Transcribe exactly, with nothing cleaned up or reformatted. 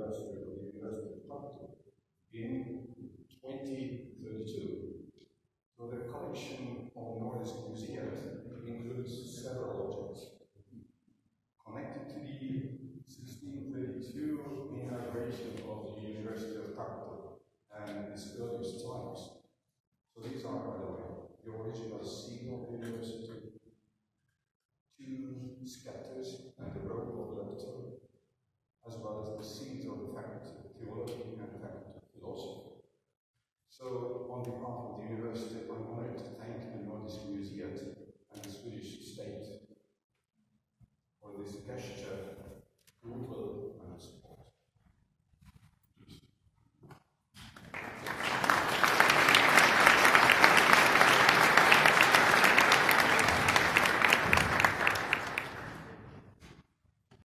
Repository of the University of Tartu in twenty thirty-two. So the collection of Nordisk museums includes several objects connected to the sixteen thirty-two inauguration of the University of Tartu and its earliest times. So these are, by the way, the original seal of the university, two scepters and the robe of the rector, as well as the seal